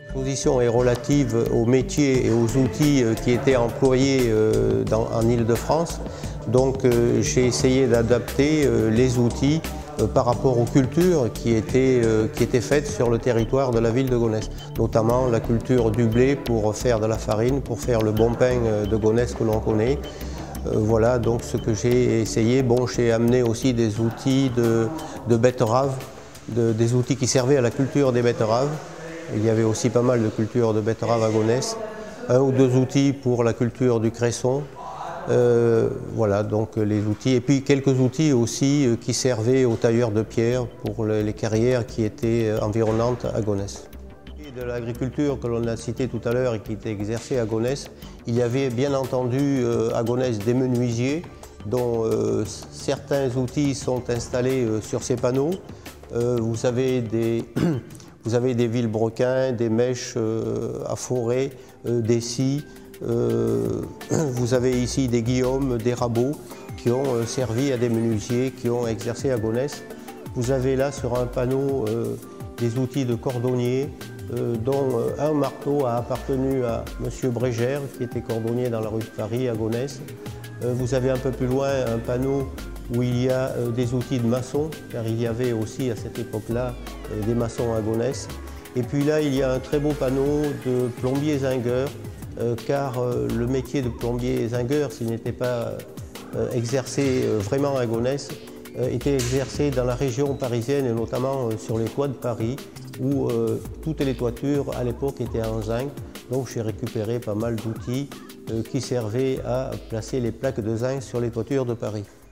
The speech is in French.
L'exposition est relative aux métiers et aux outils qui étaient employés en Île-de-France. Donc j'ai essayé d'adapter les outils par rapport aux cultures qui étaient faites sur le territoire de la ville de Gonesse. Notamment la culture du blé pour faire de la farine, pour faire le bon pain de Gonesse que l'on connaît. Voilà donc ce que j'ai essayé. Bon, j'ai amené aussi des outils de betteraves, des outils qui servaient à la culture des betteraves. Il y avait aussi pas mal de cultures de betteraves à Gonesse. Un ou deux outils pour la culture du cresson. Voilà donc les outils. Et puis quelques outils aussi qui servaient aux tailleurs de pierre pour les carrières qui étaient environnantes à Gonesse. De l'agriculture que l'on a citée tout à l'heure et qui était exercée à Gonesse, il y avait bien entendu à Gonesse des menuisiers dont certains outils sont installés sur ces panneaux. Vous avez des vilebrequins, des mèches à forer, des scies. Vous avez ici des guillaumes, des rabots qui ont servi à des menuisiers qui ont exercé à Gonesse. Vous avez là sur un panneau des outils de cordonnier dont un marteau a appartenu à M. Brégère qui était cordonnier dans la rue de Paris à Gonesse. Vous avez un peu plus loin un panneau où il y a des outils de maçons, car il y avait aussi à cette époque-là des maçons à Gonesse. Et puis là, il y a un très beau panneau de plombier zingueur, car le métier de plombier zingueur, s'il n'était pas exercé vraiment à Gonesse, était exercé dans la région parisienne et notamment sur les toits de Paris, où toutes les toitures à l'époque étaient en zinc. Donc j'ai récupéré pas mal d'outils qui servaient à placer les plaques de zinc sur les toitures de Paris.